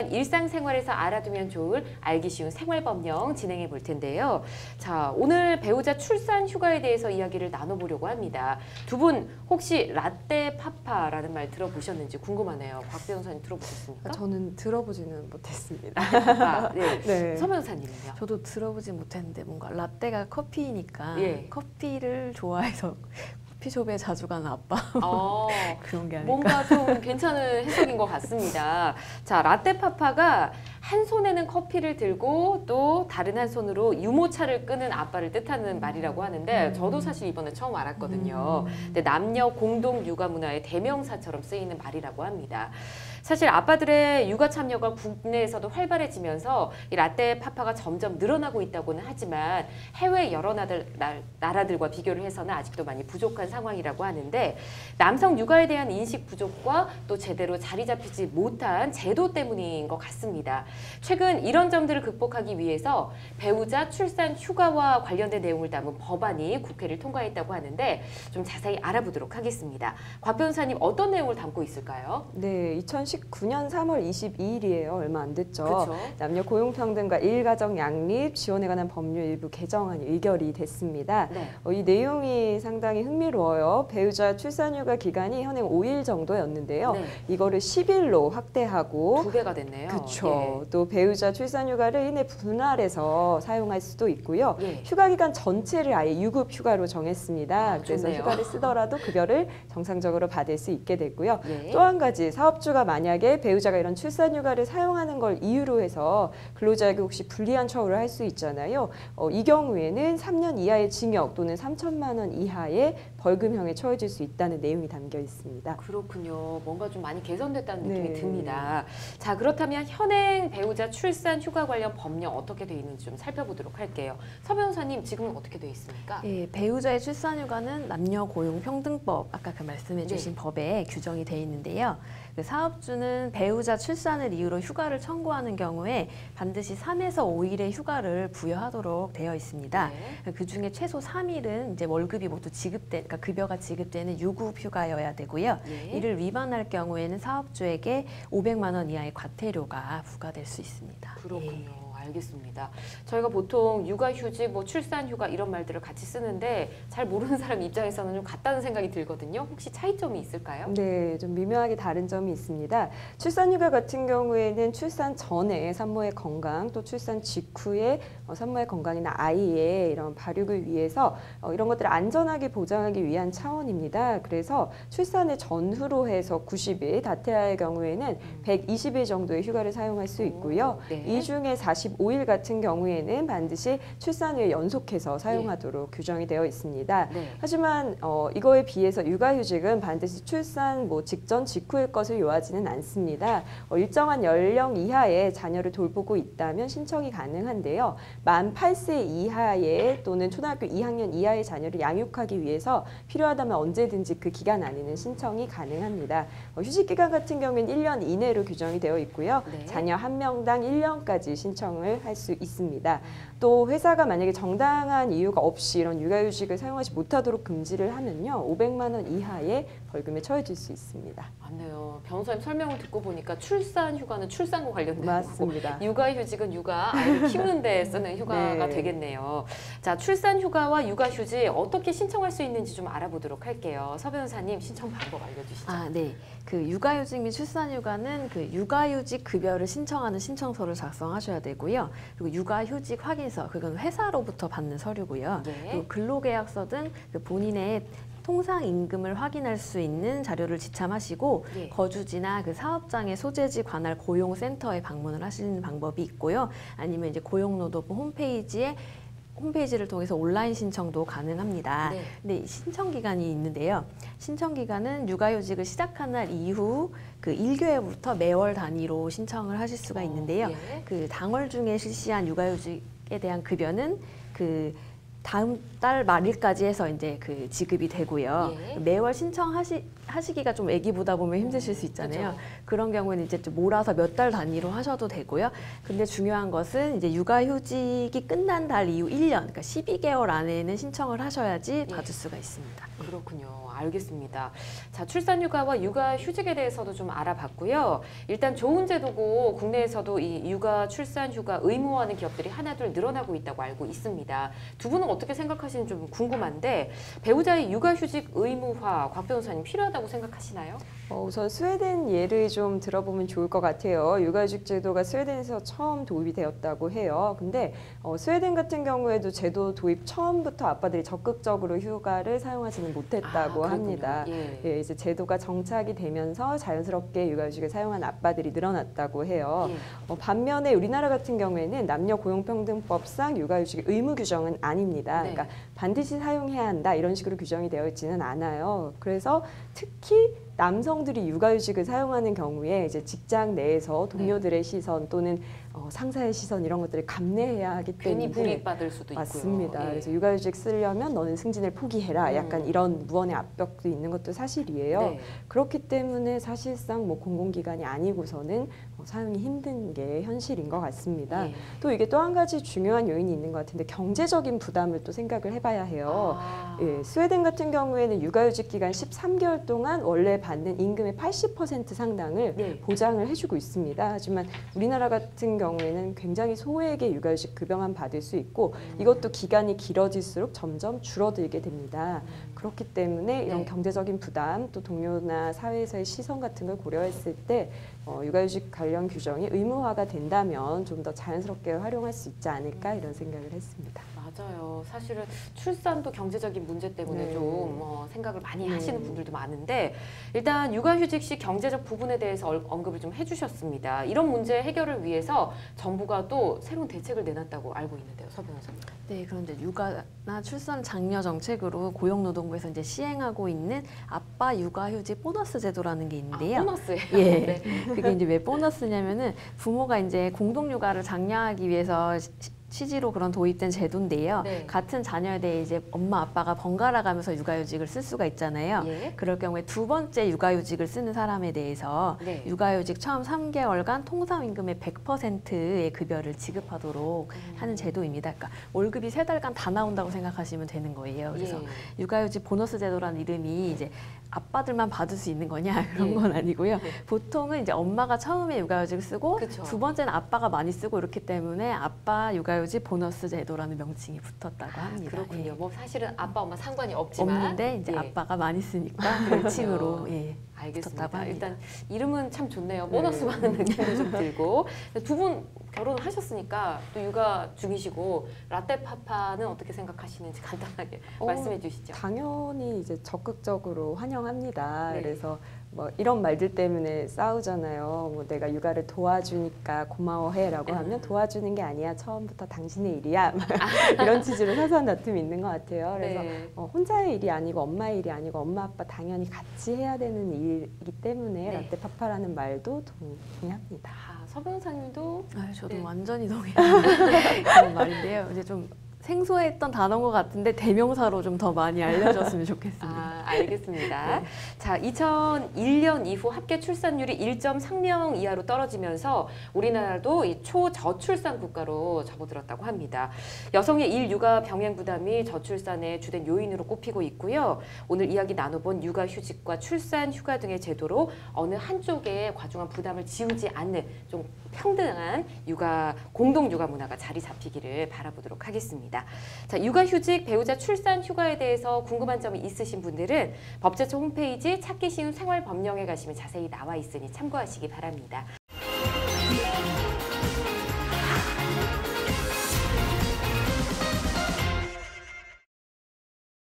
일상생활에서 알아두면 좋을 알기 쉬운 생활법령 진행해 볼 텐데요. 자, 오늘 배우자 출산 휴가에 대해서 이야기를 나눠보려고 합니다. 두 분 혹시 라떼 파파라는 말 들어보셨는지 궁금하네요. 곽 변호사님 들어보셨습니까? 저는 들어보지는 못했습니다. 아, 네. 네. 서 변호사님은요? 저도 들어보지 못했는데 뭔가 라떼가 커피니까 예. 커피를 좋아해서 커피숍에 자주 가는 아빠 그런 게 아닐까. 뭔가 좀 괜찮은 해석인 것 같습니다. 자, 라떼 파파가 한 손에는 커피를 들고 또 다른 한 손으로 유모차를 끄는 아빠를 뜻하는 말이라고 하는데 저도 사실 이번에 처음 알았거든요. 근데 남녀 공동 육아 문화의 대명사처럼 쓰이는 말이라고 합니다. 사실 아빠들의 육아 참여가 국내에서도 활발해지면서 이 라떼 파파가 점점 늘어나고 있다고는 하지만 해외 여러 나라들과 비교를 해서는 아직도 많이 부족한 상황이라고 하는데 남성 육아에 대한 인식 부족과 또 제대로 자리 잡히지 못한 제도 때문인 것 같습니다. 최근 이런 점들을 극복하기 위해서 배우자 출산 휴가와 관련된 내용을 담은 법안이 국회를 통과했다고 하는데 좀 자세히 알아보도록 하겠습니다. 곽 변호사님 어떤 내용을 담고 있을까요? 네, 2019년 3월 22일이에요. 얼마 안 됐죠. 그쵸? 남녀 고용평등과 일가정 양립 지원에 관한 법률 일부 개정안이 의결이 됐습니다. 네. 이 내용이 상당히 흥미로워요. 배우자 출산휴가 기간이 현행 5일 정도였는데요. 네. 이거를 10일로 확대하고 2배가 됐네요. 그렇죠. 또 배우자 출산휴가를 이내 분할해서 사용할 수도 있고요. 예. 휴가 기간 전체를 아예 유급휴가로 정했습니다. 그래서 좋네요. 휴가를 쓰더라도 급여를 정상적으로 받을 수 있게 됐고요. 예. 또 한 가지 사업주가 만약에 배우자가 이런 출산휴가를 사용하는 걸 이유로 해서 근로자에게 혹시 불리한 처우를 할 수 있잖아요. 이 경우에는 3년 이하의 징역 또는 3천만 원 이하의 벌금형에 처해질 수 있다는 내용이 담겨 있습니다. 그렇군요. 뭔가 좀 많이 개선됐다는 느낌이 네. 듭니다. 자, 그렇다면 현행 배우자 출산 휴가 관련 법령 어떻게 돼 있는지 좀 살펴보도록 할게요. 서 변호사님 지금은 어떻게 돼 있습니까? 예, 배우자의 출산휴가는 남녀고용평등법 아까 그 말씀해주신 법에 규정이 돼 있는데요. 그 사업주는 배우자 출산을 이유로 휴가를 청구하는 경우에 반드시 3에서 5일의 휴가를 부여하도록 되어 있습니다. 네. 그 중에 최소 3일은 이제 월급이 모두 그러니까 급여가 지급되는 유급 휴가여야 되고요. 예. 이를 위반할 경우에는 사업주에게 500만 원 이하의 과태료가 부과될 수 있습니다. 그렇군요. 예. 알겠습니다. 저희가 보통 육아휴직, 출산휴가 이런 말들을 같이 쓰는데 잘 모르는 사람 입장에서는 좀 같다는 생각이 들거든요. 혹시 차이점이 있을까요? 네, 좀 미묘하게 다른 점이 있습니다. 출산휴가 같은 경우에는 출산 전에 산모의 건강, 또 출산 직후에 산모의 건강이나 아이의 이런 발육을 위해서 이런 것들을 안전하게 보장하기 위한 차원입니다. 그래서 출산의 전후로 해서 90일, 다태아의 경우에는 120일 정도의 휴가를 사용할 수 있고요. 네. 이 중에 45일 같은 경우에는 반드시 출산 후에 연속해서 사용하도록 규정이 되어 있습니다. 네. 하지만 이거에 비해서 육아휴직은 반드시 출산 직전 직후일 것을 요하지는 않습니다. 일정한 연령 이하의 자녀를 돌보고 있다면 신청이 가능한데요. 만 8세 이하의 또는 초등학교 2학년 이하의 자녀를 양육하기 위해서 필요하다면 언제든지 그 기간 안에는 신청이 가능합니다. 휴직 기간 같은 경우에는 1년 이내로 규정이 되어 있고요. 네. 자녀 한 명당 1년까지 신청을 할 수 있습니다. 또 회사가 만약에 정당한 이유가 없이 이런 육아휴직을 사용하지 못하도록 금지를 하면요, 500만 원 이하의 벌금에 처해질 수 있습니다. 맞네요. 변호사님 설명을 듣고 보니까 출산 휴가는 출산과 관련된 맞습니다. 거고 육아휴직은 육아 아이를 키우는 데 쓰는 휴가가 네. 되겠네요. 자, 출산 휴가와 육아휴직 어떻게 신청할 수 있는지 좀 알아보도록 할게요. 서 변호사님 신청 방법 알려주시죠. 네. 그 육아휴직 및 출산휴가는 그 육아휴직 급여를 신청하는 신청서를 작성하셔야 되고요. 그리고 육아휴직 확인서, 그건 회사로부터 받는 서류고요. 네. 그리고 근로계약서 등 그 본인의 통상 임금을 확인할 수 있는 자료를 지참하시고 예. 거주지나 그 사업장의 소재지 관할 고용센터에 방문을 하시는 방법이 있고요. 아니면 이제 고용노동부 홈페이지를 통해서 온라인 신청도 가능합니다. 네. 근데 신청 기간이 있는데요. 신청 기간은 육아휴직을 시작한 날 이후 그 1개월부터 매월 단위로 신청을 하실 수가 있는데요. 예. 그 당월 중에 실시한 육아휴직에 대한 급여는 그 다음 달 말일까지 해서 이제 그 지급이 되고요. 예. 매월 신청하실 하시기가 좀 아기보다 보면 힘드실 수 있잖아요. 그렇죠. 그런 경우는 이제 좀 몰아서 몇 달 단위로 하셔도 되고요. 근데 중요한 것은 이제 육아휴직이 끝난 달 이후 1년, 그러니까 12개월 안에는 신청을 하셔야지 받을 수가 있습니다. 그렇군요. 알겠습니다. 자, 출산휴가와 육아휴직에 대해서도 좀 알아봤고요. 일단 좋은 제도고 국내에서도 이 육아, 출산휴가 의무화하는 기업들이 하나둘 늘어나고 있다고 알고 있습니다. 두 분은 어떻게 생각하시는지 좀 궁금한데 배우자의 육아휴직 의무화 곽 변호사님 필요하다고 생각하시나요? 우선 스웨덴 예를 좀 들어보면 좋을 것 같아요. 육아휴직 제도가 스웨덴에서 처음 도입이 되었다고 해요. 근데 스웨덴 같은 경우에도 제도 도입 처음부터 아빠들이 적극적으로 휴가를 사용하지는 못했다고 합니다. 예, 이제 제도가 정착이 되면서 자연스럽게 육아휴직을 사용한 아빠들이 늘어났다고 해요. 반면에 우리나라 같은 경우에는 남녀 고용평등법상 육아휴직 의무 규정은 아닙니다. 그러니까 반드시 사용해야 한다 이런 식으로 규정이 되어 있지는 않아요. 그래서 특히 남성들이 육아휴직을 사용하는 경우에 이제 직장 내에서 동료들의 시선 또는 상사의 시선 이런 것들을 감내해야 하기 때문에 괜히 불이익받을 수도 있고요. 맞습니다. 그래서 육아휴직 쓰려면 너는 승진을 포기해라. 약간 이런 무언의 압박도 있는 것도 사실이에요. 그렇기 때문에 사실상 뭐 공공기관이 아니고서는 사용이 힘든 게 현실인 것 같습니다. 또 이게 또 한 가지 중요한 요인이 있는 것 같은데 경제적인 부담을 또 생각을 해봐야 해요. 예, 스웨덴 같은 경우에는 육아휴직 기간 13개월 동안 원래 받는 임금의 80% 상당을 보장을 해주고 있습니다. 하지만 우리나라 같은 경우에는 굉장히 소액의 육아휴직 급여만 받을 수 있고 이것도 기간이 길어질수록 점점 줄어들게 됩니다. 그렇기 때문에 이런 경제적인 부담 또 동료나 사회에서의 시선 같은 걸 고려했을 때 육아휴직 관련 규정이 의무화가 된다면 좀 더 자연스럽게 활용할 수 있지 않을까 이런 생각을 했습니다. 맞아요. 사실은 출산도 경제적인 문제 때문에 좀 생각을 많이 하시는 분들도 많은데 일단 육아휴직 시 경제적 부분에 대해서 언급을 좀 해주셨습니다. 이런 문제 해결을 위해서 정부가 또 새로운 대책을 내놨다고 알고 있는데요, 서 변호사님. 네, 그런데 육아나 출산 장려 정책으로 고용노동부에서 이제 시행하고 있는 아빠 육아휴직 보너스 제도라는 게 있는데요. 보너스예요. 예, 그게 이제 왜 보너스냐면은 부모가 이제 공동 육아를 장려하기 위해서 취지로 그런 도입된 제도인데요. 같은 자녀에 대해 이제 엄마 아빠가 번갈아 가면서 육아휴직을 쓸 수가 있잖아요. 그럴 경우에 두 번째 육아휴직을 쓰는 사람에 대해서 육아휴직 처음 3개월간 통상임금의 100%의 급여를 지급하도록 하는 제도입니다. 그러니까 월급이 3달간 다 나온다고 생각하시면 되는 거예요. 그래서 육아휴직 보너스 제도라는 이름이 이제 아빠들만 받을 수 있는 거냐 그런 건 아니고요. 보통은 이제 엄마가 처음에 육아휴직을 쓰고 두 번째는 아빠가 많이 쓰고 이렇기 때문에 아빠 육아휴직 보너스 제도라는 명칭이 붙었다고 합니다. 그렇군요. 뭐 사실은 아빠 엄마 상관이 없지만 없는데 이제 아빠가 많이 쓰니까 별칭으로 알겠습니다. 일단 이름은 참 좋네요. 보너스 받는 느낌도 좀 들고. 두 분 결혼하셨으니까 또 육아 중이시고 라떼파파는 어떻게 생각하시는지 간단하게 말씀해 주시죠. 당연히 이제 적극적으로 환영합니다. 그래서 뭐 이런 말들 때문에 싸우잖아요. 뭐 내가 육아를 도와주니까 고마워해라고 하면 도와주는 게 아니야. 처음부터 당신의 일이야. 이런 취지로 사소한 다툼이 있는 것 같아요. 그래서 혼자의 일이 아니고 엄마의 일이 아니고 엄마 아빠 당연히 같이 해야 되는 일이기 때문에 라떼파파라는 말도 동의합니다. 서 변호사님도 저도 완전히 동의하는 그런 말인데요. 이제 좀 생소했던 단어인 것 같은데 대명사로 좀 더 많이 알려졌으면 좋겠습니다. 알겠습니다. 자, 2001년 이후 합계 출산율이 1.3명 이하로 떨어지면서 우리나라도 이 초저출산 국가로 접어들었다고 합니다. 여성의 일육아 병행 부담이 저출산의 주된 요인으로 꼽히고 있고요. 오늘 이야기 나눠본 육아휴직과 출산휴가 등의 제도로 어느 한쪽에 과중한 부담을 지우지 않는 좀 평등한 공동육아 문화가 자리 잡히기를 바라보도록 하겠습니다. 자, 육아휴직, 배우자 출산휴가에 대해서 궁금한 점이 있으신 분들은 법제처 홈페이지 찾기 쉬운 생활법령에 가시면 자세히 나와 있으니 참고하시기 바랍니다.